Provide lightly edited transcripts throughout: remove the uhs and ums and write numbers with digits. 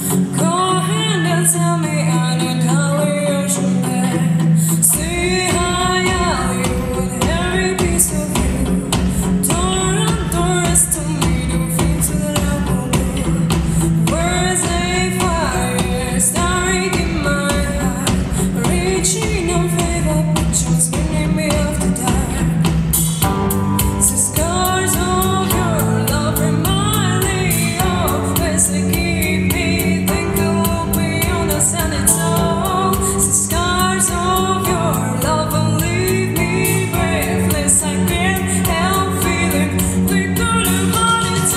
Go ahead and tell me I need hallucination. See how you with every piece of you. Don't underestimate the things that I will do. Words a fire starring in my heart, reaching on favor pictures, spinning me off the dark. The scars of your love remind me of ways that keep me thinking we'll be on the sandy song. The scars of your love will leave me breathless. I can't help feeling we could have had it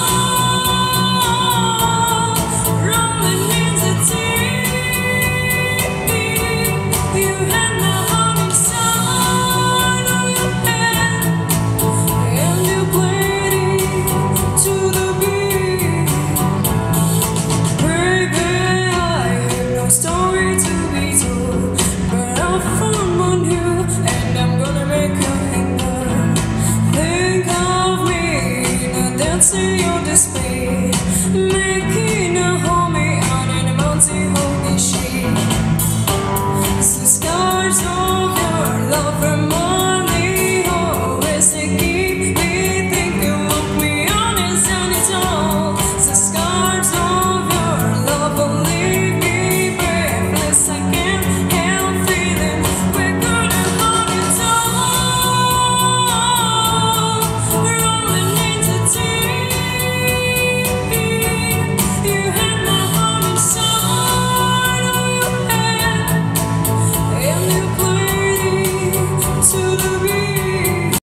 all. Rolling in the deep, you had my heart inside of your hand, and you played it to the beat. Baby, I have no story to be told, but I found one new, and I'm gonna make you linger. Think of me in a dancing on display, making a homie out in a multi-holy shade. The scars of your love remind